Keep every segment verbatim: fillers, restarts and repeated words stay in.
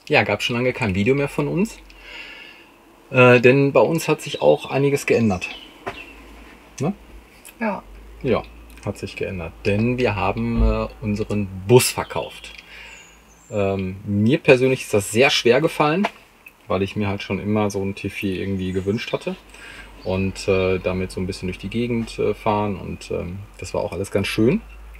Ja, gab schon lange kein Video mehr von uns. Äh, denn bei uns hat sich auch einiges geändert. Ne? Ja. Ja, hat sich geändert. Denn wir haben äh, unseren Bus verkauft. Ähm, mir persönlich ist das sehr schwer gefallen, weil ich mir halt schon immer so ein T vier irgendwie gewünscht hatte. Und äh, damit so ein bisschen durch die Gegend äh, fahren. Und ähm, das war auch alles ganz schön.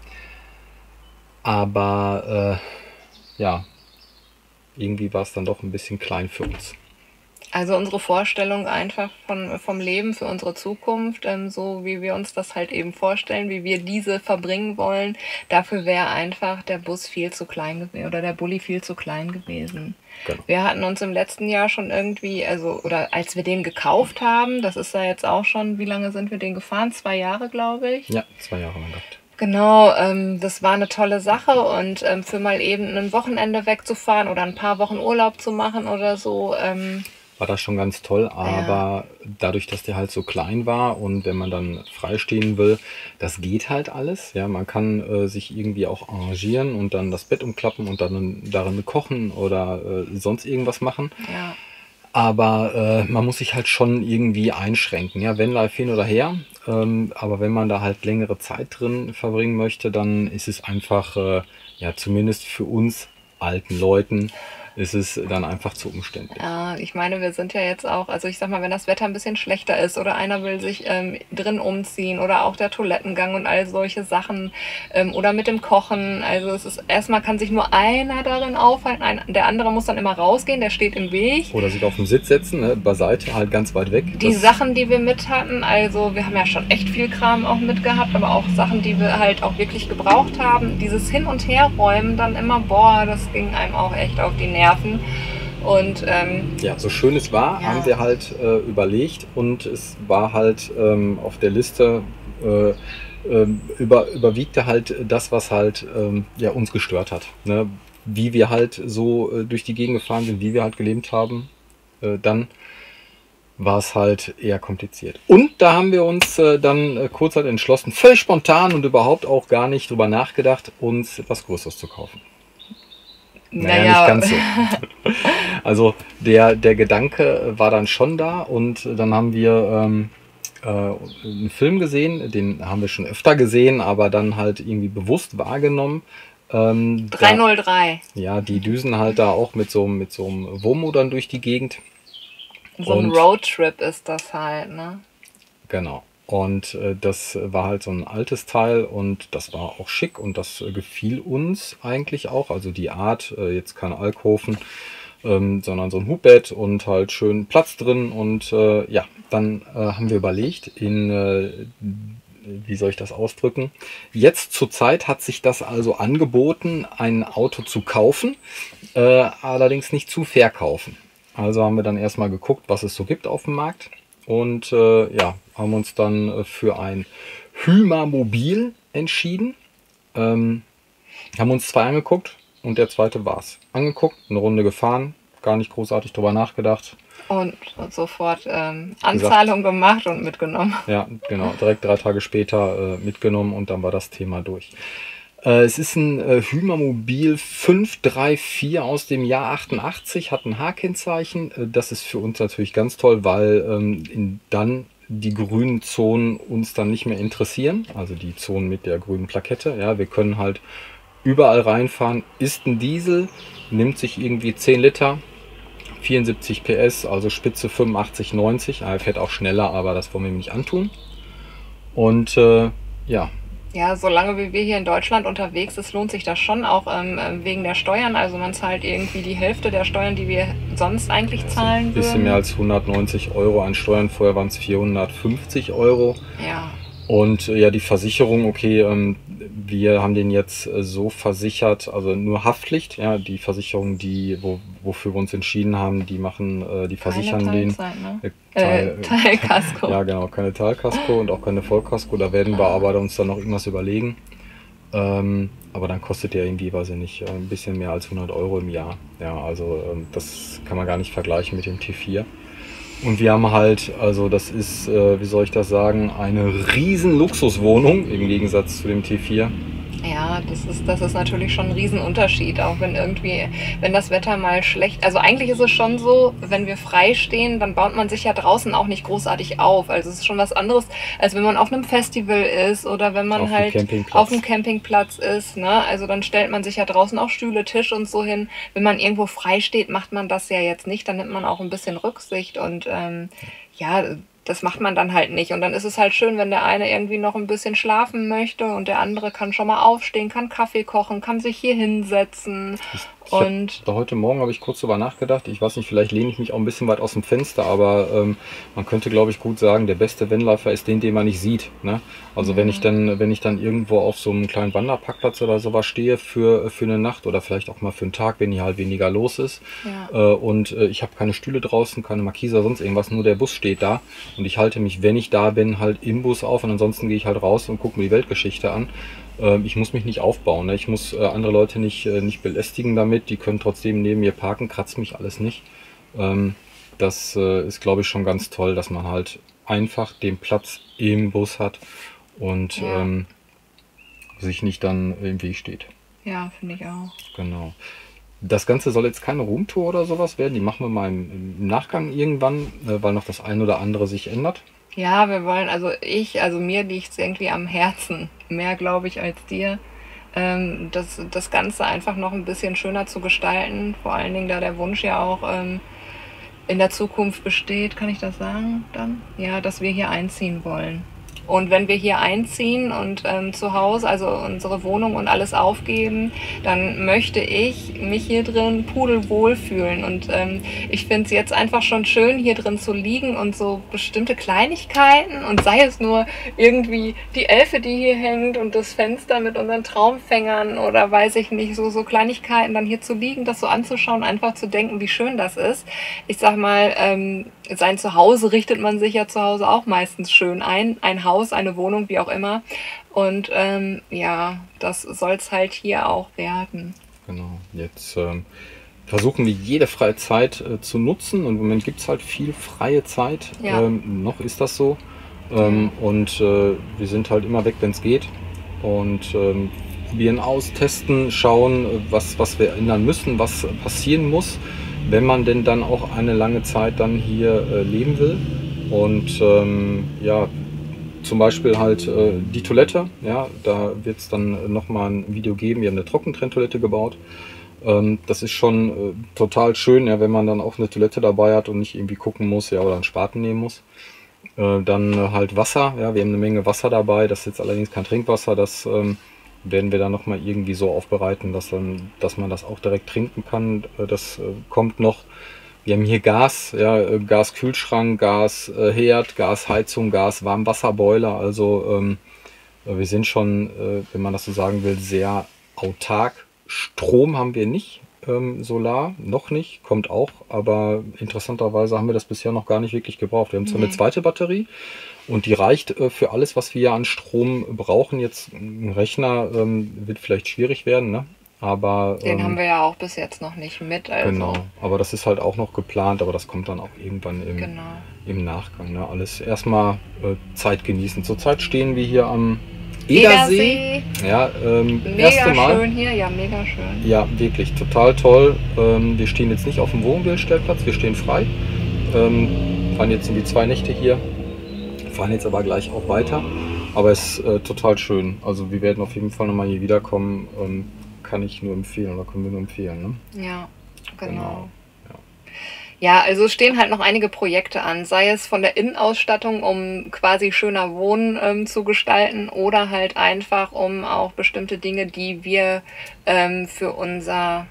Aber äh, ja, irgendwie war es dann doch ein bisschen klein für uns. Also unsere Vorstellung einfach von, vom Leben für unsere Zukunft, ähm, so wie wir uns das halt eben vorstellen, wie wir diese verbringen wollen, dafür wäre einfach der Bus viel zu klein gewesen oder der Bulli viel zu klein gewesen. Genau. Wir hatten uns im letzten Jahr schon irgendwie, also oder als wir den gekauft haben, das ist ja jetzt auch schon, wie lange sind wir den gefahren? Zwei Jahre, glaube ich. Ja, zwei Jahre lang gehabt. Genau, ähm, das war eine tolle Sache und ähm, für mal eben ein Wochenende wegzufahren oder ein paar Wochen Urlaub zu machen oder so, ähm, war das schon ganz toll, aber ja. Dadurch, dass der halt so klein war und wenn man dann freistehen will, das geht halt alles. Ja, man kann äh, sich irgendwie auch arrangieren und dann das Bett umklappen und dann darin kochen oder äh, sonst irgendwas machen. Ja. Aber äh, man muss sich halt schon irgendwie einschränken, ja, wenn live hin oder her. Ähm, aber wenn man da halt längere Zeit drin verbringen möchte, dann ist es einfach, äh, ja, zumindest für uns alten Leuten, ist es dann einfach zu umständlich. Ja, ich meine, wir sind ja jetzt auch, also ich sag mal, wenn das Wetter ein bisschen schlechter ist oder einer will sich ähm, drin umziehen oder auch der Toilettengang und all solche Sachen ähm, oder mit dem Kochen, also es ist, erstmal kann sich nur einer darin aufhalten, ein, der andere muss dann immer rausgehen, der steht im Weg. Oder sich auf den Sitz setzen, ne, beiseite, halt ganz weit weg. Die Sachen, die wir mit hatten, also wir haben ja schon echt viel Kram auch mitgehabt, aber auch Sachen, die wir halt auch wirklich gebraucht haben, dieses Hin- und Herräumen dann immer, boah, das ging einem auch echt auf die Nerven. Und ähm, ja, so schön es war, ja. haben wir halt äh, überlegt und es war halt ähm, auf der Liste äh, äh, über, überwiegte halt das, was halt ähm, ja, uns gestört hat. Ne? Wie wir halt so äh, durch die Gegend gefahren sind, wie wir halt gelebt haben, äh, dann war es halt eher kompliziert. Und da haben wir uns äh, dann äh, kurz halt entschlossen, völlig spontan und überhaupt auch gar nicht drüber nachgedacht, uns etwas Größeres zu kaufen. Naja, naja, nicht ganz so. Also der, der Gedanke war dann schon da und dann haben wir ähm, äh, einen Film gesehen, den haben wir schon öfter gesehen, aber dann halt irgendwie bewusst wahrgenommen. Ähm, drei null drei. Da, ja, die düsen halt da auch mit so, mit so einem Womo dann durch die Gegend. So ein Roadtrip ist das halt, ne? Genau. Und äh, das war halt so ein altes Teil und das war auch schick und das äh, gefiel uns eigentlich auch. Also die Art, äh, jetzt kein Alkoven, ähm, sondern so ein Hubbett und halt schön Platz drin. Und äh, ja, dann äh, haben wir überlegt, in, äh, wie soll ich das ausdrücken? Jetzt zur Zeit hat sich das also angeboten, ein Auto zu kaufen, äh, allerdings nicht zu verkaufen. Also haben wir dann erstmal geguckt, was es so gibt auf dem Markt. Und äh, ja, haben uns dann äh, für ein Hymamobil entschieden. Ähm, haben uns zwei angeguckt und der zweite war's. Angeguckt, eine Runde gefahren, gar nicht großartig drüber nachgedacht. Und, und sofort ähm, Anzahlung gesagt, gemacht und mitgenommen. Ja, genau. Direkt drei Tage später äh, mitgenommen und dann war das Thema durch. Äh, es ist ein äh, Hymamobil fünf drei vier aus dem Jahr achtundachtzig, hat ein H-Kennzeichen. Äh, das ist für uns natürlich ganz toll, weil ähm, in, dann die grünen Zonen uns dann nicht mehr interessieren. Also die Zonen mit der grünen Plakette. Ja, wir können halt überall reinfahren. Ist ein Diesel, nimmt sich irgendwie zehn Liter, vierundsiebzig P S, also Spitze fünfundachtzig, neunzig. Er fährt auch schneller, aber das wollen wir ihm nicht antun. Und äh, ja. Ja, solange wie wir hier in Deutschland unterwegs sind, lohnt sich das schon, auch ähm, wegen der Steuern. Also man zahlt irgendwie die Hälfte der Steuern, die wir sonst eigentlich zahlen würden. Ein bisschen mehr als hundertneunzig Euro an Steuern, vorher waren es vierhundertfünfzig Euro. Ja. Und ja, die Versicherung, okay, ähm, wir haben den jetzt äh, so versichert, also nur Haftpflicht, ja, die Versicherung, die, wo, wofür wir uns entschieden haben, die machen, äh, die versichern keine den. Teilzeit, ne? Äh, Teil, äh, Teilkasko. Ja, genau, keine Teilkasko und auch keine Vollkasko, da werden wir aber uns dann noch irgendwas überlegen. Ähm, aber dann kostet der irgendwie, weiß ich nicht, ein bisschen mehr als hundert Euro im Jahr. Ja, also ähm, das kann man gar nicht vergleichen mit dem T vier. Und wir haben halt, also das ist, äh, wie soll ich das sagen, eine riesen Luxuswohnung im Gegensatz zu dem T vier. Ja, Ja, das ist, das ist natürlich schon ein Riesenunterschied, auch wenn irgendwie, wenn das Wetter mal schlecht, also eigentlich ist es schon so, wenn wir frei stehen, dann baut man sich ja draußen auch nicht großartig auf. Also es ist schon was anderes, als wenn man auf einem Festival ist oder wenn man Auf dem halt auf einem Campingplatz. Campingplatz ist, ne? Also dann stellt man sich ja draußen auch Stühle, Tisch und so hin. Wenn man irgendwo frei steht, macht man das ja jetzt nicht, dann nimmt man auch ein bisschen Rücksicht und ähm, ja, das macht man dann halt nicht. Und dann ist es halt schön, wenn der eine irgendwie noch ein bisschen schlafen möchte und der andere kann schon mal aufstehen, kann Kaffee kochen, kann sich hier hinsetzen. Ich, ich habe Und heute Morgen habe ich kurz drüber nachgedacht. Ich weiß nicht, vielleicht lehne ich mich auch ein bisschen weit aus dem Fenster, aber ähm, man könnte, glaube ich, gut sagen, der beste Vanlifer ist den, den man nicht sieht. Ne? Also wenn ich mhm. dann, wenn ich dann irgendwo auf so einem kleinen Wanderparkplatz oder sowas stehe für, für eine Nacht oder vielleicht auch mal für einen Tag, wenn hier halt weniger los ist Ja, äh, und äh, ich habe keine Stühle draußen, keine Markise oder sonst irgendwas, nur der Bus steht da und ich halte mich, wenn ich da bin, halt im Bus auf und ansonsten gehe ich halt raus und gucke mir die Weltgeschichte an. Ähm, ich muss mich nicht aufbauen, ne? Ich muss äh, andere Leute nicht, äh, nicht belästigen damit. Die können trotzdem neben mir parken, kratzt mich alles nicht. Ähm, das äh, ist, glaube ich, schon ganz toll, dass man halt einfach den Platz im Bus hat und ja, ähm, sich nicht dann im Weg steht. ja, finde ich auch. Genau. Das Ganze soll jetzt keine Roomtour oder sowas werden. Die machen wir mal im, im Nachgang irgendwann, äh, weil noch das ein oder andere sich ändert. Ja, wir wollen, also ich, also mir liegt es irgendwie am Herzen, mehr glaube ich als dir, ähm, das, das Ganze einfach noch ein bisschen schöner zu gestalten. Vor allen Dingen, da der Wunsch ja auch ähm, in der Zukunft besteht, kann ich das sagen dann? Ja, dass wir hier einziehen wollen. Und wenn wir hier einziehen und ähm, zu Hause, also unsere Wohnung und alles aufgeben, dann möchte ich mich hier drin pudelwohl fühlen. Und ähm, ich finde es jetzt einfach schon schön, hier drin zu liegen und so bestimmte Kleinigkeiten und sei es nur irgendwie die Elfe, die hier hängt und das Fenster mit unseren Traumfängern oder weiß ich nicht, so, so Kleinigkeiten dann hier zu liegen, das so anzuschauen, einfach zu denken, wie schön das ist. Ich sag mal, ähm, sein Zuhause richtet man sich ja zu Hause auch meistens schön ein. Ein Haus, eine Wohnung, wie auch immer. Und ähm, ja, das soll es halt hier auch werden. Genau. Jetzt ähm, versuchen wir jede freie Zeit äh, zu nutzen und im Moment gibt es halt viel freie Zeit. Ja, Ähm, noch ist das so. Ähm, ja, und äh, wir sind halt immer weg, wenn es geht. Und ähm, probieren aus, testen, schauen, äh, was, was wir ändern müssen, was passieren muss, wenn man denn dann auch eine lange Zeit dann hier äh, leben will. Und ähm, ja, zum Beispiel halt äh, die Toilette, ja, da wird es dann nochmal ein Video geben. Wir haben eine Trockentrenntoilette gebaut. Ähm, das ist schon äh, total schön, ja, wenn man dann auch eine Toilette dabei hat und nicht irgendwie gucken muss, ja, oder einen Spaten nehmen muss. Äh, dann äh, halt Wasser, ja, wir haben eine Menge Wasser dabei. Das ist jetzt allerdings kein Trinkwasser, das ähm, werden wir dann nochmal irgendwie so aufbereiten, dass, dann, dass man das auch direkt trinken kann. Äh, das äh, kommt noch. Wir haben hier Gas, ja, äh, Gaskühlschrank, Gasherd, Gasheizung, Gas, Warmwasserboiler. Also ähm, äh, wir sind schon, äh, wenn man das so sagen will, sehr autark. Strom haben wir nicht, ähm, Solar noch nicht, kommt auch, aber interessanterweise haben wir das bisher noch gar nicht wirklich gebraucht. Wir haben zwar eine nee. zweite Batterie und die reicht äh, für alles, was wir an Strom brauchen. Jetzt ein Rechner ähm, wird vielleicht schwierig werden, ne? Aber Den haben ähm, wir ja auch bis jetzt noch nicht mit, genau, also aber das ist halt auch noch geplant, aber das kommt dann auch irgendwann im, genau. im Nachgang. Ne? Alles erstmal äh, Zeit genießen. Zurzeit stehen wir hier am Edersee. Edersee, Ja, ähm, erste mega Mal. schön hier, ja, mega schön. Ja, wirklich total toll. Ähm, wir stehen jetzt nicht auf dem Wohnmobilstellplatz, wir stehen frei. Ähm, fahren jetzt in die zwei Nächte hier, fahren jetzt aber gleich auch weiter. Aber es ist äh, total schön. Also wir werden auf jeden Fall nochmal hier wiederkommen. Ähm, kann ich nur empfehlen oder können wir nur empfehlen. Ne? Ja, Genau. genau. Ja. Ja, also stehen halt noch einige Projekte an, sei es von der Innenausstattung, um quasi schöner Wohnen ähm, zu gestalten oder halt einfach um auch bestimmte Dinge, die wir ähm, für unser,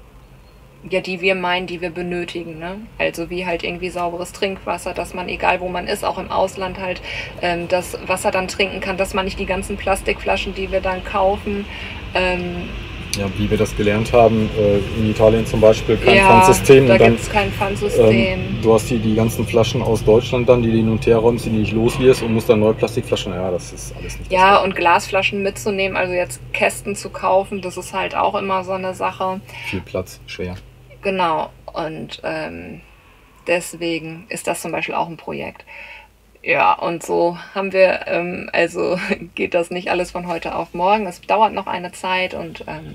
ja, die wir meinen, die wir benötigen, ne? Also wie halt irgendwie sauberes Trinkwasser, dass man, egal wo man ist, auch im Ausland halt ähm, das Wasser dann trinken kann, dass man nicht die ganzen Plastikflaschen, die wir dann kaufen, ähm, Ja, wie wir das gelernt haben, äh, in Italien zum Beispiel kein ja, Pfandsystem da und dann gibt es kein ähm, Pfandsystem. du hast die, die ganzen Flaschen aus Deutschland dann, die du hin und her räumst, die du nicht los wirst und musst dann neue Plastikflaschen. Ja, das ist alles nicht das Ja, Wahre. und Glasflaschen mitzunehmen, also jetzt Kästen zu kaufen, das ist halt auch immer so eine Sache. Viel Platz, schwer. Genau. Und ähm, deswegen ist das zum Beispiel auch ein Projekt. Ja, und so haben wir, ähm, also geht das nicht alles von heute auf morgen. Es dauert noch eine Zeit und ähm,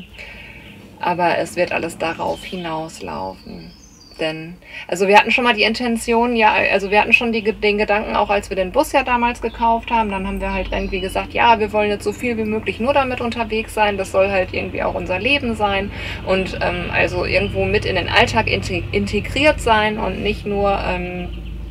aber es wird alles darauf hinauslaufen. Denn, also wir hatten schon mal die Intention, ja, also wir hatten schon die, den Gedanken, auch als wir den Bus ja damals gekauft haben, dann haben wir halt irgendwie gesagt, ja, wir wollen jetzt so viel wie möglich nur damit unterwegs sein, das soll halt irgendwie auch unser Leben sein und ähm, also irgendwo mit in den Alltag integriert sein und nicht nur, ähm,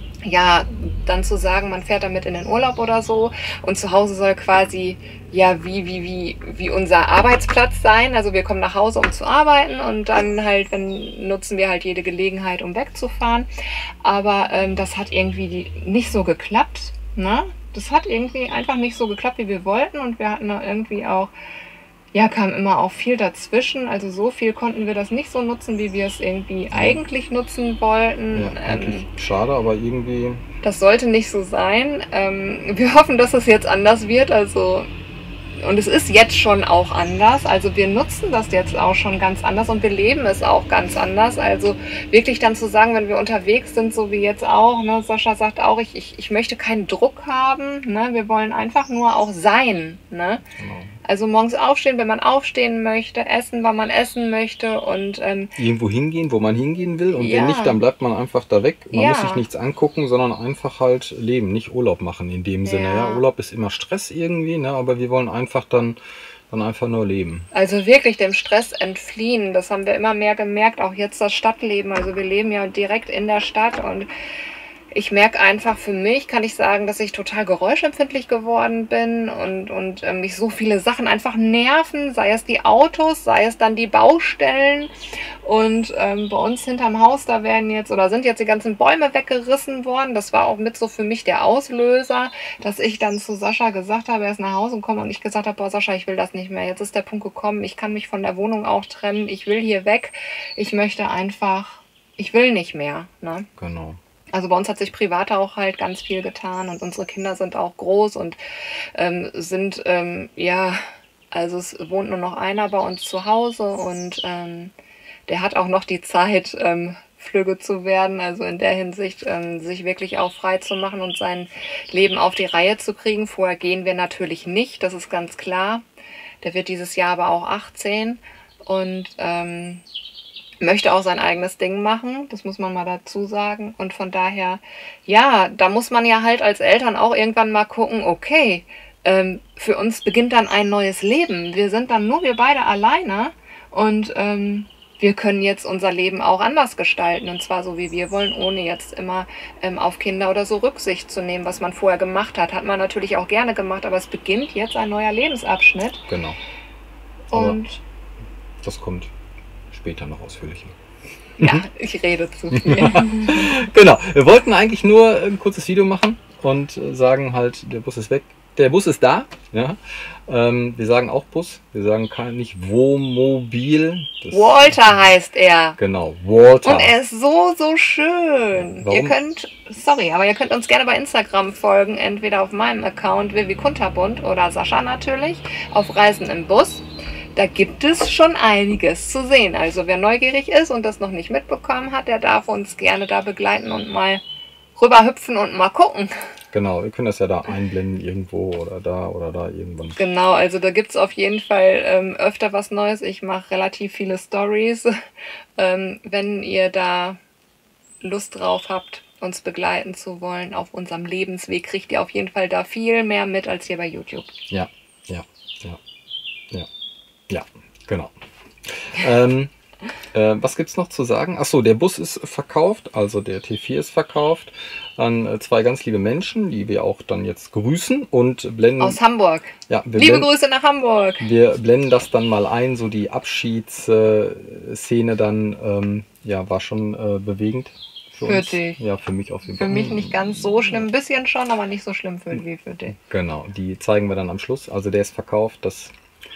ja, dann zu sagen, man fährt damit in den Urlaub oder so und zu Hause soll quasi ja wie, wie, wie, wie unser Arbeitsplatz sein. Also wir kommen nach Hause, um zu arbeiten und dann halt, wenn, nutzen wir halt jede Gelegenheit, um wegzufahren. Aber ähm, das hat irgendwie nicht so geklappt. Ne? Das hat irgendwie einfach nicht so geklappt, wie wir wollten und wir hatten da irgendwie auch, ja, kam immer auch viel dazwischen. Also so viel konnten wir das nicht so nutzen, wie wir es irgendwie eigentlich nutzen wollten. Ja, eigentlich ähm, schade, aber irgendwie... Das sollte nicht so sein. Ähm, wir hoffen, dass es jetzt anders wird. Also, und es ist jetzt schon auch anders. Also wir nutzen das jetzt auch schon ganz anders und wir leben es auch ganz anders. Also wirklich dann zu sagen, wenn wir unterwegs sind, so wie jetzt auch, ne, Sascha sagt auch, ich, ich, ich möchte keinen Druck haben. Ne, wir wollen einfach nur auch sein. Ne? Genau. Also morgens aufstehen, wenn man aufstehen möchte, essen, wann man essen möchte und ähm, irgendwo hingehen, wo man hingehen will und ja. Wenn nicht, dann bleibt man einfach da weg. Man ja. muss sich nichts angucken, sondern einfach halt leben, nicht Urlaub machen in dem Sinne. Ja, ja Urlaub ist immer Stress irgendwie, ne? Aber wir wollen einfach dann, dann einfach nur leben. Also wirklich dem Stress entfliehen, das haben wir immer mehr gemerkt, auch jetzt das Stadtleben. Also wir leben ja direkt in der Stadt und ich merke einfach, für mich kann ich sagen, dass ich total geräuschempfindlich geworden bin und, und äh, mich so viele Sachen einfach nerven, sei es die Autos, sei es dann die Baustellen. Und ähm, bei uns hinterm Haus, da werden jetzt oder sind jetzt die ganzen Bäume weggerissen worden. Das war auch mit so für mich der Auslöser, dass ich dann zu Sascha gesagt habe, er ist nach Hause gekommen und ich gesagt habe, boah Sascha, ich will das nicht mehr. Jetzt ist der Punkt gekommen, ich kann mich von der Wohnung auch trennen, ich will hier weg. Ich möchte einfach, ich will nicht mehr. Ne? Genau. Also bei uns hat sich privat auch halt ganz viel getan und unsere Kinder sind auch groß und ähm, sind, ähm, ja, also es wohnt nur noch einer bei uns zu Hause und ähm, der hat auch noch die Zeit, ähm, flügge zu werden, also in der Hinsicht, ähm, sich wirklich auch frei zu machen und sein Leben auf die Reihe zu kriegen. Vorher gehen wir natürlich nicht, das ist ganz klar. Der wird dieses Jahr aber auch achtzehn und ähm, möchte auch sein eigenes Ding machen, das muss man mal dazu sagen. Und von daher, ja, da muss man ja halt als Eltern auch irgendwann mal gucken, okay, ähm, für uns beginnt dann ein neues Leben. Wir sind dann nur wir beide alleine und ähm, wir können jetzt unser Leben auch anders gestalten. Und zwar so, wie wir wollen, ohne jetzt immer ähm, auf Kinder oder so Rücksicht zu nehmen, was man vorher gemacht hat. Hat man natürlich auch gerne gemacht, aber es beginnt jetzt ein neuer Lebensabschnitt. Genau. Aber und das kommt später noch ausführlicher. Ja, ich rede zu viel. Genau, wir wollten eigentlich nur ein kurzes Video machen und sagen halt, der Bus ist weg. Der Bus ist da. Ja. Ähm, wir sagen auch Bus. Wir sagen nicht Wohnmobil. Das Walter heißt er. Genau, Walter. Und er ist so, so schön. Warum? Ihr könnt, sorry, aber ihr könnt uns gerne bei Instagram folgen. Entweder auf meinem Account Vivi Kunterbund oder Sascha natürlich. Auf Reisen im Bus. Da gibt es schon einiges zu sehen. Also wer neugierig ist und das noch nicht mitbekommen hat, der darf uns gerne da begleiten und mal rüberhüpfen und mal gucken. Genau, wir können das ja da einblenden irgendwo oder da oder da irgendwann. Genau, also da gibt es auf jeden Fall ähm, öfter was Neues. Ich mache relativ viele Stories. Ähm, wenn ihr da Lust drauf habt, uns begleiten zu wollen auf unserem Lebensweg, kriegt ihr auf jeden Fall da viel mehr mit als hier bei YouTube. Ja, ja, ja, ja. Ja, genau. ähm, äh, was gibt es noch zu sagen? Achso, der Bus ist verkauft, also der T vier ist verkauft an äh, zwei ganz liebe Menschen, die wir auch dann jetzt grüßen und blenden... Aus Hamburg. Ja, wir liebe blenden, Grüße nach Hamburg. Wir blenden das dann mal ein, so die Abschiedsszene dann, ähm, ja, war schon äh, bewegend. Für, für uns. dich. Ja, für mich auf jeden Fall. Für mich nicht ganz so schlimm, ein bisschen schon, aber nicht so schlimm für, wie für dich. Genau, die zeigen wir dann am Schluss. Also der ist verkauft, das...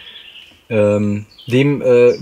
Ähm, dem äh,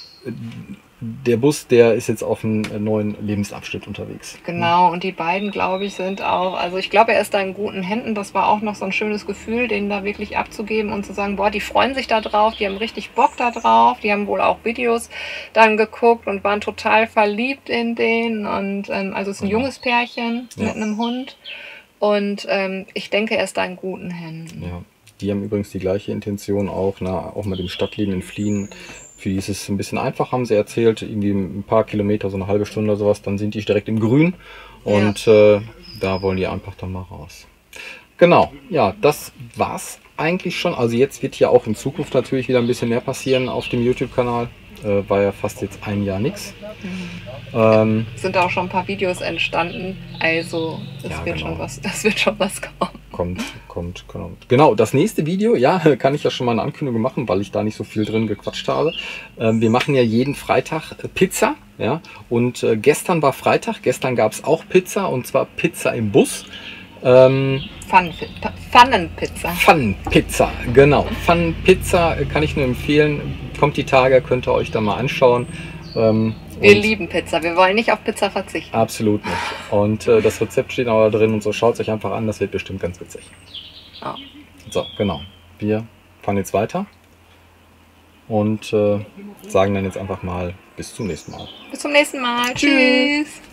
der Bus, der ist jetzt auf einem neuen Lebensabschnitt unterwegs. Genau, und die beiden, glaube ich, sind auch, also ich glaube, er ist da in guten Händen. Das war auch noch so ein schönes Gefühl, den da wirklich abzugeben und zu sagen, boah, die freuen sich da drauf, die haben richtig Bock da drauf, die haben wohl auch Videos dann geguckt und waren total verliebt in den und ähm, also es ist ein genau. junges Pärchen ja. mit einem Hund Und ähm, ich denke, er ist da in guten Händen. Ja, die haben übrigens die gleiche Intention auch, na, auch mit dem Stadtleben entfliehen. Für die ist es ein bisschen einfach, haben sie erzählt, irgendwie ein paar Kilometer, so eine halbe Stunde oder sowas, dann sind die direkt im Grün und ja. äh, da wollen die einfach dann mal raus. Genau, ja, das war's eigentlich schon. Also jetzt wird hier auch in Zukunft natürlich wieder ein bisschen mehr passieren auf dem YouTube-Kanal. Äh, war ja fast jetzt ein Jahr nichts. Mhm. Ähm, Sind auch schon ein paar Videos entstanden, also es Ja, wird genau. schon was, das wird schon was kommen. Kommt, kommt, kommt. Genau, das nächste Video, ja, kann ich ja schon mal eine Ankündigung machen, weil ich da nicht so viel drin gequatscht habe. Ähm, wir machen ja jeden Freitag äh, Pizza, ja, und äh, gestern war Freitag, gestern gab es auch Pizza, und zwar Pizza im Bus. Ähm, Pfannen- Pfannenpizza. Pfannenpizza, genau. Pfannenpizza äh, kann ich nur empfehlen. Kommt die Tage, könnt ihr euch da mal anschauen. Ähm, Wir und- lieben Pizza, wir wollen nicht auf Pizza verzichten. Absolut nicht. Und äh, das Rezept steht auch da drin und so. Schaut es euch einfach an, das wird bestimmt ganz witzig. Ja. So, genau. Wir fahren jetzt weiter und äh, sagen dann jetzt einfach mal bis zum nächsten Mal. Bis zum nächsten Mal. Tschüss.